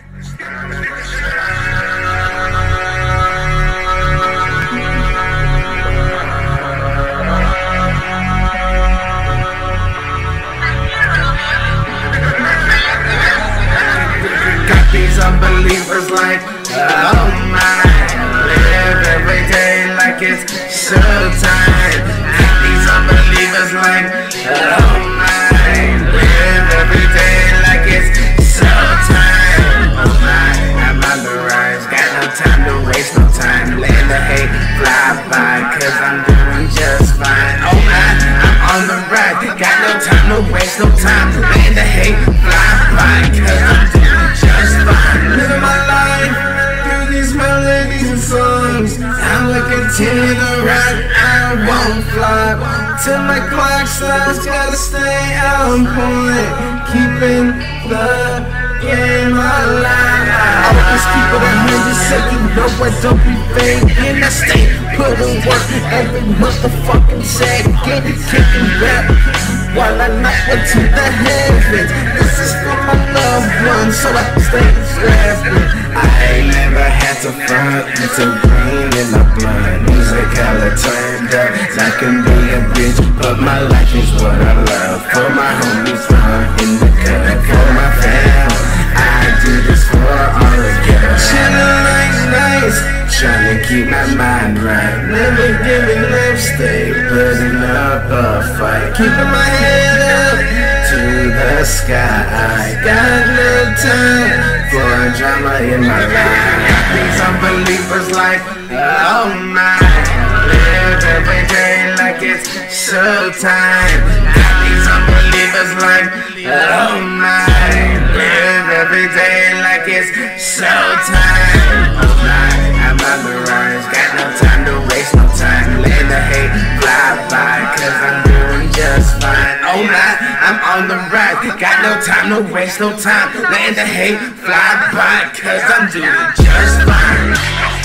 These unbelievers like, oh my, live every day like it's showtime. These unbelievers like, oh my, live every day like it's showtime. Oh my, I'm on the rise, got no time to waste no time. Letting the hate fly by, cause I'm doing just fine. Oh my, I'm on the rise, got no time to waste no time. Letting the hate fly by, cause I'm doing just fine. Living my life through these melodies and songs. I will continue to rock, I won't flop till my clock stops. Gotta stay on point, keeping the game alive. I always keep it 100, so you know I don't be faking. I stay put in work every motherfucking second, kicking rap while I knock it to the heavens. This is for my loved ones, so I stay strapping. I ain't never had to front until green in my blood. Music hella turned up, I can be a bitch, but my life is what I love. For my homies, in the cut, for my fam, I do this for all the girls. Chillin' like nice, trying to keep my mind right. Never giving up, stay putting up a fight. Keeping my head up to the sky. I got no time for drama in my life. Got these unbelievers like, oh my, live every day like it's showtime. Got these unbelievers like, oh my, live every day like it's showtime. Oh my, I'm on the rise, got no time to waste no time. Letting the hate fly by, cause I'm doing just fine. Oh my, I'm on the rise, got no time to waste no time. Letting the hate fly by, cause I'm doing just fine.